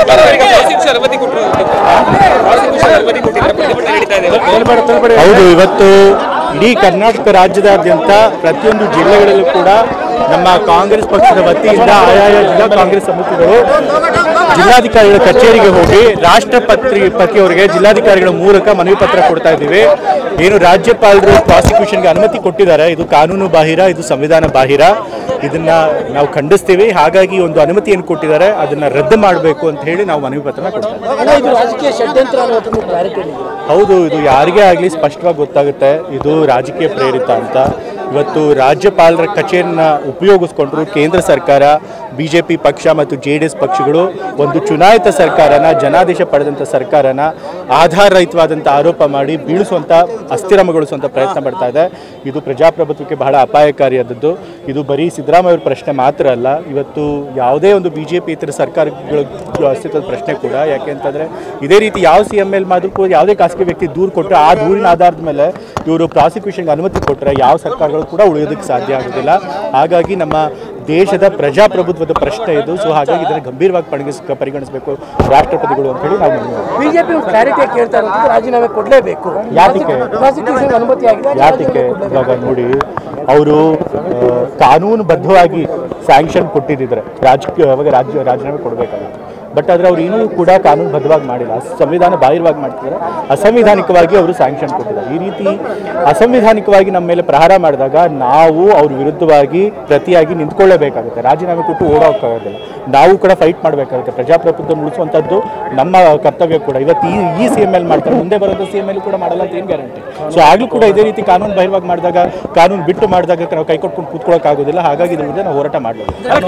ಹೌದು, ಇವತ್ತು ಇಡೀ ಕರ್ನಾಟಕ ರಾಜ್ಯದಾದ್ಯಂತ ಪ್ರತಿಯೊಂದು ಜಿಲ್ಲೆಗಳಲ್ಲೂ ಕೂಡ ನಮ್ಮ ಕಾಂಗ್ರೆಸ್ ಪಕ್ಷದ ವತಿಯಿಂದ ಆಯಾಯ ಜಿಲ್ಲಾ ಕಾಂಗ್ರೆಸ್ ಸಮಿತಿಗಳು ಜಿಲ್ಲಾಧಿಕಾರಿಗಳ ಕಚೇರಿಗೆ ಹೋಗಿ ರಾಷ್ಟ್ರಪತಿಯವರಿಗೆ ಜಿಲ್ಲಾಧಿಕಾರಿಗಳ ಮೂಲಕ ಮನವಿ ಪತ್ರ ಕೊಡ್ತಾ ಇದ್ದೀವಿ. ಏನು ರಾಜ್ಯಪಾಲರು ಪ್ರಾಸಿಕ್ಯೂಷನ್ಗೆ ಅನುಮತಿ ಕೊಟ್ಟಿದ್ದಾರೆ, ಇದು ಕಾನೂನು ಬಾಹಿರ, ಇದು ಸಂವಿಧಾನ ಬಾಹಿರ, ಇದನ್ನ ನಾವು ಖಂಡಿಸ್ತೀವಿ. ಹಾಗಾಗಿ ಒಂದು ಅನುಮತಿಯನ್ನು ಕೊಟ್ಟಿದ್ದಾರೆ, ಅದನ್ನ ರದ್ದು ಮಾಡಬೇಕು ಅಂತ ಹೇಳಿ ನಾವು ಮನವಿ ಪತ್ರನ ಕೊಡ್ತೀವಿ. ಹೌದು, ಇದು ಯಾರಿಗೇ ಆಗಲಿ ಸ್ಪಷ್ಟವಾಗಿ ಗೊತ್ತಾಗುತ್ತೆ ಇದು ರಾಜಕೀಯ ಪ್ರೇರಿತ ಅಂತ. ಇವತ್ತು ರಾಜ್ಯಪಾಲರ ಕಚೇರಿನ ಉಪಯೋಗಿಸ್ಕೊಂಡ್ರು ಕೇಂದ್ರ ಸರ್ಕಾರ, ಬಿಜೆಪಿ ಪಕ್ಷ ಮತ್ತು JDS ಪಕ್ಷಗಳು ಒಂದು ಚುನಾಯಿತ ಸರ್ಕಾರನ, ಜನಾದೇಶ ಪಡೆದಂಥ ಸರ್ಕಾರನ ಆಧಾರರಹಿತವಾದಂಥ ಆರೋಪ ಮಾಡಿ ಬೀಳಿಸುವಂಥ, ಅಸ್ಥಿರಮಗೊಳಿಸುವಂಥ ಪ್ರಯತ್ನ ಪಡ್ತಾ ಇದೆ. ಇದು ಪ್ರಜಾಪ್ರಭುತ್ವಕ್ಕೆ ಬಹಳ ಅಪಾಯಕಾರಿಯಾದದ್ದು. ಇದು ಬರೀ ಸಿದ್ದರಾಮಯ್ಯ ಅವರ ಪ್ರಶ್ನೆ ಮಾತ್ರ ಅಲ್ಲ, ಇವತ್ತು ಯಾವುದೇ ಒಂದು BJP ಇತರ ಸರ್ಕಾರಗಳ ಅಸ್ತಿತ್ವದ ಪ್ರಶ್ನೆ ಕೂಡ. ಯಾಕೆಂತಂದರೆ ಇದೇ ರೀತಿ ಯಾವ CM ಆದರೂ ಕೂಡ ಯಾವುದೇ ಖಾಸಗಿ ವ್ಯಕ್ತಿ ದೂರು ಕೊಟ್ಟರೆ ಆ ದೂರಿನ ಆಧಾರದ ಮೇಲೆ ಇವರು ಪ್ರಾಸಿಕ್ಯೂಷನ್ಗೆ ಅನುಮತಿ ಕೊಟ್ಟರೆ ಯಾವ ಸರ್ಕಾರಗಳು ಕೂಡ ಉಳಿಯೋದಕ್ಕೆ ಸಾಧ್ಯ ಆಗೋದಿಲ್ಲ. ಹಾಗಾಗಿ ನಮ್ಮ ದೇಶದ ಪ್ರಜಾಪ್ರಭುತ್ವದ ಪ್ರಶ್ನೆ ಇದು. ಸೊ ಹಾಗಾಗಿ ಇದನ್ನು ಗಂಭೀರವಾಗಿ ಪರಿಗಣಿಸಬೇಕು ರಾಷ್ಟ್ರಪತಿಗಳು ಅಂತ ಹೇಳಿ ನಾವು ಬಿಜೆಪಿ ಕ್ಲಾರಿಟಿ ಕೇಳ್ತಾ ಇರೋದು ರಾಜೀನಾಮೆ ಕೊಡಲೇಬೇಕು. ಯಾತಕ್ಕೆ ಇವಾಗ ನೋಡಿ, ಅವರು ಕಾನೂನುಬದ್ಧವಾಗಿ ಸ್ಯಾಂಕ್ಷನ್ ಕೊಟ್ಟಿದ್ದರೆ ರಾಜೀನಾಮೆ ಕೊಡಬೇಕಾಗುತ್ತೆ. ಬಟ್ ಆದರೆ ಅವ್ರು ಇನ್ನೂ ಕೂಡ ಕಾನೂನುಬದ್ಧವಾಗಿ ಮಾಡಿಲ್ಲ, ಸಂವಿಧಾನ ಬಾಹಿರವಾಗಿ ಮಾಡ್ತಿದ್ದಾರೆ, ಅಸಂವಿಧಾನಿಕವಾಗಿ ಅವರು ಸ್ಯಾಂಕ್ಷನ್ ಕೊಟ್ಟಿದ್ದಾರೆ. ಈ ರೀತಿ ಅಸಂವಿಧಾನಿಕವಾಗಿ ನಮ್ಮ ಮೇಲೆ ಪ್ರಹಾರ ಮಾಡಿದಾಗ ನಾವು ಅವ್ರ ವಿರುದ್ಧವಾಗಿ ಪ್ರತಿಯಾಗಿ ನಿಂತ್ಕೊಳ್ಳೇಬೇಕಾಗುತ್ತೆ. ರಾಜೀನಾಮೆ ಕೊಟ್ಟು ಓಡೋಕ್ಕಾಗೋದಿಲ್ಲ, ನಾವು ಕೂಡ ಫೈಟ್ ಮಾಡಬೇಕಾಗುತ್ತೆ. ಪ್ರಜಾಪ್ರಭುತ್ವ ಉಳಿಸುವಂಥದ್ದು ನಮ್ಮ ಕರ್ತವ್ಯ ಕೂಡ. ಇವತ್ತು ಈ CM ಮಾಡ್ತಾರೆ, ಮುಂದೆ ಬರೋದು CM ಕೂಡ ಮಾಡಲ್ಲ ಅಂತ ಏನು ಗ್ಯಾರಂಟಿ? ಸೊ ಆಗಲೂ ಕೂಡ ಇದೇ ರೀತಿ ಕಾನೂನು ಬಾಹಿರವಾಗಿ ಮಾಡಿದಾಗ, ಕಾನೂನು ಬಿಟ್ಟು ಮಾಡಿದಾಗ ನಾವು ಕೈ ಕೊಟ್ಕೊಂಡು ಕೂತ್ಕೊಳ್ಳೋಕ್ಕಾಗೋದಿಲ್ಲ. ಹಾಗಾಗಿ ಇದ್ರ ಮುಂದೆ ನಾವು ಹೋರಾಟ ಮಾಡಬೇಕು.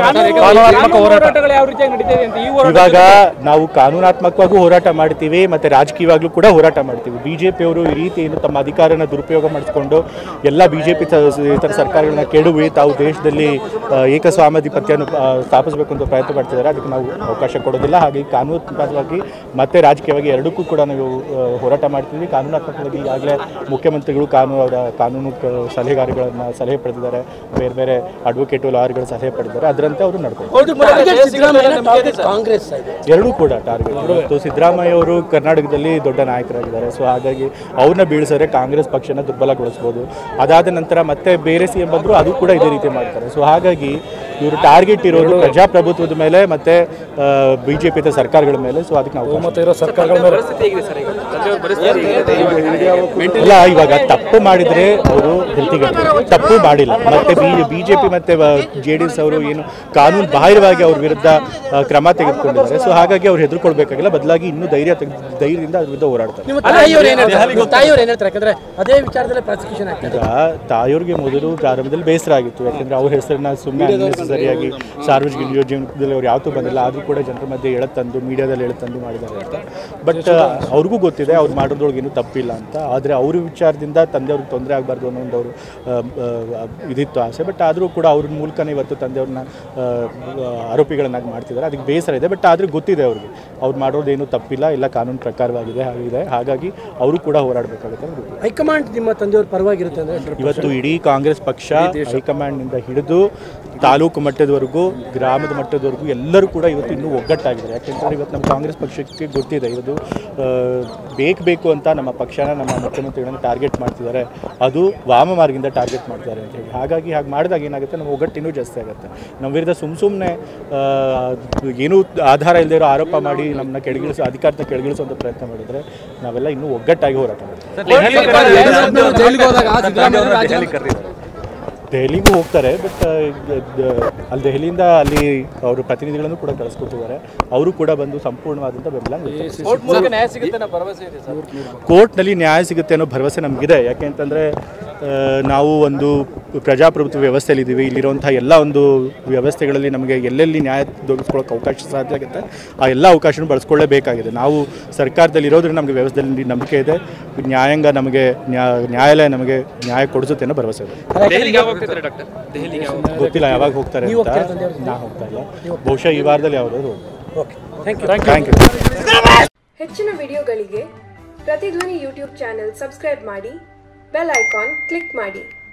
ಇವಾಗ ನಾವು ಕಾನೂನಾತ್ಮಕವಾಗೂ ಹೋರಾಟ ಮಾಡ್ತೀವಿ, ಮತ್ತೆ ರಾಜಕೀಯವಾಗ್ಲೂ ಕೂಡ ಹೋರಾಟ ಮಾಡ್ತೀವಿ. ಬಿಜೆಪಿಯವರು ಈ ರೀತಿ ಏನು ತಮ್ಮ ಅಧಿಕಾರನ ದುರುಪಯೋಗ ಮಾಡಿಸ್ಕೊಂಡು ಎಲ್ಲ ಬಿಜೆಪಿ ಇತರ ಸರ್ಕಾರಗಳನ್ನ ಕೆಡವಿ ತಾವು ದೇಶದಲ್ಲಿ ಏಕಸ್ವಾಮ್ಯಾಧಿಪತ್ಯವನ್ನು ಸ್ಥಾಪಿಸಬೇಕು ಅಂತ ಪ್ರಯತ್ನ ಪಡ್ತಿದ್ದಾರೆ. ಅದಕ್ಕೆ ನಾವು ಅವಕಾಶ ಕೊಡೋದಿಲ್ಲ. ಹಾಗಾಗಿ ಕಾನೂನಾತ್ಮಕವಾಗಿ ಮತ್ತೆ ರಾಜಕೀಯವಾಗಿ ಎರಡಕ್ಕೂ ಕೂಡ ನಾವು ಹೋರಾಟ ಮಾಡ್ತೀವಿ. ಕಾನೂನಾತ್ಮಕವಾಗಿ ಈಗಾಗಲೇ ಮುಖ್ಯಮಂತ್ರಿಗಳು ಕಾನೂನು ಸಲಹೆಗಾರಗಳನ್ನ ಸಲಹೆ ಪಡೆದಿದ್ದಾರೆ, ಬೇರೆ ಬೇರೆ ಅಡ್ವೊಕೇಟ್ ಲಾಯರ್ಗಳ ಸಲಹೆ ಪಡೆದಿದ್ದಾರೆ. ಅದರಂತೆ ಅವರು ನಡ್ಕೊಂಡು ಕಾಂಗ್ರೆಸ್ ಎರಡೂ ಕೂಡ ಟಾರ್ಗೆಟ್. ಇವತ್ತು ಸಿದ್ದರಾಮಯ್ಯ ಅವರು ಕರ್ನಾಟಕದಲ್ಲಿ ದೊಡ್ಡ ನಾಯಕರಾಗಿದ್ದಾರೆ. ಸೊ ಹಾಗಾಗಿ ಅವ್ರನ್ನ ಬೀಳಿಸಿದ್ರೆ ಕಾಂಗ್ರೆಸ್ ಪಕ್ಷನ ದುರ್ಬಲಗೊಳಿಸ್ಬೋದು. ಅದಾದ ನಂತರ ಮತ್ತೆ ಬೇರೆ CM ಬಂದರೂ ಅದು ಕೂಡ ಇದೇ ರೀತಿ ಮಾಡ್ತಾರೆ. ಸೊ ಹಾಗಾಗಿ ಇವರು ಟಾರ್ಗೆಟ್ ಇರೋದು ಪ್ರಜಾಪ್ರಭುತ್ವದ ಮೇಲೆ ಮತ್ತೆ ಬಿಜೆಪಿ ಸರ್ಕಾರಗಳ ಮೇಲೆ. ಸೊ ಅದಕ್ಕೆ ನಾವು ಇಲ್ಲ, ಇವಾಗ ತಪ್ಪು ಮಾಡಿದ್ರೆ ಅವರು ತಪ್ಪು ಮಾಡಿಲ್ಲ. ಮತ್ತೆ ಬಿಜೆಪಿ ಮತ್ತೆ JDS ಅವರು ಏನು ಕಾನೂನು ಬಾಹಿರವಾಗಿ ಅವ್ರ ವಿರುದ್ಧ ಕ್ರಮ ತೆಗೆದುಕೊಂಡಿದ್ದಾರೆ. ಸೊ ಹಾಗಾಗಿ ಅವ್ರು ಹೆದರ್ಕೊಳ್ಬೇಕಾಗಿಲ್ಲ, ಬದಲಾಗಿ ಇನ್ನೂ ಧೈರ್ಯದಿಂದ ಅದ್ರ ವಿರುದ್ಧ ಹೋರಾಡ್ತಾರೆ. ಈಗ ತಾಯಿಯವ್ರಿಗೆ ಮೊದಲು ಪ್ರಾರಂಭದಲ್ಲಿ ಬೇಸರ ಆಗಿತ್ತು, ಯಾಕಂದ್ರೆ ಅವ್ರ ಹೆಸರನ್ನ ಸುಮ್ಮನೆ ಸರಿಯಾಗಿ ಸಾರ್ವಜನಿಕ ಜೀವನದಲ್ಲಿ ಅವ್ರು ಯಾವತ್ತೂ ಬಂದಿಲ್ಲ, ಆದರೂ ಕೂಡ ಜನರ ಮಧ್ಯೆ ಎಳತಂದು ಮೀಡಿಯಾದಲ್ಲಿ ಎಳತಂದು ಮಾಡಿದ್ದಾರೆ ಅಂತ. ಬಟ್ ಅವ್ರಿಗೂ ಗೊತ್ತಿದೆ ಅವ್ರು ಮಾಡೋದ್ರೊಳಗೆ ಏನೂ ತಪ್ಪಿಲ್ಲ ಅಂತ. ಆದರೆ ಅವ್ರ ವಿಚಾರದಿಂದ ತಂದೆಯವ್ರಿಗೆ ತೊಂದರೆ ಆಗಬಾರ್ದು ಅನ್ನೋ ಒಂದು ಅವರು ಇದಿತ್ತು ಆಸೆ. ಬಟ್ ಆದರೂ ಕೂಡ ಅವ್ರ ಮೂಲಕನೇ ಇವತ್ತು ತಂದೆಯವ್ರನ್ನ ಆರೋಪಿಗಳನ್ನಾಗಿ ಮಾಡ್ತಿದ್ದಾರೆ. ಅದಕ್ಕೆ ಬೇಸರ ಇದೆ. ಬಟ್ ಆದರೆ ಗೊತ್ತಿದೆ ಅವ್ರಿಗೆ ಅವ್ರು ಮಾಡೋದೇನು ತಪ್ಪಿಲ್ಲ, ಎಲ್ಲ ಕಾನೂನು ಪ್ರಕಾರವಾಗಿದೆ. ಹಾಗಾಗಿ ಅವರು ಕೂಡ ಹೋರಾಡಬೇಕಾಗುತ್ತೆ. ಹೈಕಮಾಂಡ್ ನಿಮ್ಮ ತಂದೆಯವ್ರ ಪರವಾಗಿರುತ್ತೆ ಅಂದರೆ ಇವತ್ತು ಇಡೀ ಕಾಂಗ್ರೆಸ್ ಪಕ್ಷ ಹೈಕಮಾಂಡ್ನಿಂದ ಹಿಡಿದು ತಾಲೂಕು ಮಟ್ಟದವರೆಗೂ ಗ್ರಾಮದ ಮಟ್ಟದವರೆಗೂ ಎಲ್ಲರೂ ಕೂಡ ಇವತ್ತು ಇನ್ನೂ ಒಗ್ಗಟ್ಟಾಗಿದ್ದಾರೆ. ಯಾಕೆಂತಂದರೆ ಇವತ್ತು ನಮ್ಮ ಕಾಂಗ್ರೆಸ್ ಪಕ್ಷಕ್ಕೆ ಗೊತ್ತಿದೆ ಇದು ಬೇಕು ಅಂತ ನಮ್ಮ ಪಕ್ಷನ, ನಮ್ಮ ಮುಖ್ಯಮಂತ್ರಿಗಳನ್ನ ಟಾರ್ಗೆಟ್ ಮಾಡ್ತಿದ್ದಾರೆ, ಅದು ವಾಮ ಮಾರ್ಗದಿಂದ ಟಾರ್ಗೆಟ್ ಮಾಡ್ತಾರೆ ಅಂತ ಹೇಳಿ. ಹಾಗಾಗಿ ಹಾಗೆ ಮಾಡಿದಾಗ ಏನಾಗುತ್ತೆ, ನಮ್ಮ ಒಗ್ಗಟ್ಟು ಇನ್ನೂ ಜಾಸ್ತಿ ಆಗುತ್ತೆ. ನಮ್ಮ ವಿರುದ್ಧ ಸುಮ್ಮನೆ ಏನೂ ಆಧಾರ ಇಲ್ಲದೆ ಇರೋ ಆರೋಪ ಮಾಡಿ ನಮ್ಮನ್ನ ಅಧಿಕಾರನ ಕೆಳಗಿಳಿಸುವಂಥ ಪ್ರಯತ್ನ ಮಾಡಿದರೆ ನಾವೆಲ್ಲ ಇನ್ನೂ ಒಗ್ಗಟ್ಟಾಗಿ ಹೋರಾಟ ಮಾಡ್ತೀವಿ. ದೆಹಲಿಗೂ ಹೋಗ್ತಾರೆ. ಬಟ್ ಅಲ್ಲಿ ದೆಹಲಿಯಿಂದ ಅಲ್ಲಿ ಅವರು ಪ್ರತಿನಿಧಿಗಳನ್ನು ಕೂಡ ಕಳಿಸ್ಕೊಟ್ಟಿದ್ದಾರೆ. ಅವರು ಕೂಡ ಬಂದು ಸಂಪೂರ್ಣವಾದಂಥ ಬೆಂಬಲ. ಕೋರ್ಟ್ನಲ್ಲಿ ನ್ಯಾಯ ಸಿಗುತ್ತೆ ಅನ್ನೋ ಭರವಸೆ ನಮಗಿದೆ. ಯಾಕೆಂತಂದರೆ ನಾವು ಒಂದು ಪ್ರಜಾಪ್ರಭುತ್ವ ವ್ಯವಸ್ಥೆಯಲ್ಲಿದ್ದೀವಿ. ಇಲ್ಲಿರುವಂಥ ಎಲ್ಲ ಒಂದು ವ್ಯವಸ್ಥೆಗಳಲ್ಲಿ ನಮಗೆ ಎಲ್ಲೆಲ್ಲಿ ನ್ಯಾಯ ದೊರಕಿಸ್ಕೊಳ್ಳೋಕೆ ಅವಕಾಶ ಸಾಧ್ಯ ಆಗುತ್ತೆ ಆ ಎಲ್ಲ ಅವಕಾಶನೂ ಬಳಸ್ಕೊಳ್ಳೇಬೇಕಾಗಿದೆ. ನಾವು ಸರ್ಕಾರದಲ್ಲಿ ಇರೋದ್ರಿಂದ ನಮಗೆ ವ್ಯವಸ್ಥೆಯಲ್ಲಿ ನಂಬಿಕೆ ಇದೆ. ನ್ಯಾಯಾಂಗ ನಮಗೆ ನ್ಯಾಯಾಲಯ ನಮಗೆ ನ್ಯಾಯ ಕೊಡಿಸುತ್ತೆ ಅನ್ನೋ ಭರವಸೆ ಇದೆ. ಗೊತ್ತಿಲ್ಲ ಯಾವಾಗ ಹೋಗ್ತಾರೆ ಅಂತ. ನಾ ಹೋಗ್ತಾ ಇಲ್ಲ, ಬಹುಶಃ ಈ ವಾರದಲ್ಲಿ ಯಾವ್ದಾದ್ರು. Thank you. ಹೆಚ್ಚಿನ ವಿಡಿಯೋಗಳಿಗೆ ಪ್ರತಿಧ್ವನಿ ಯೂಟ್ಯೂಬ್ ಚಾನೆಲ್ ಸಬ್ಸ್ಕ್ರೈಬ್ ಮಾಡಿ, ಬೆಲ್ ಐಕಾನ್ ಕ್ಲಿಕ್ ಮಾಡಿ.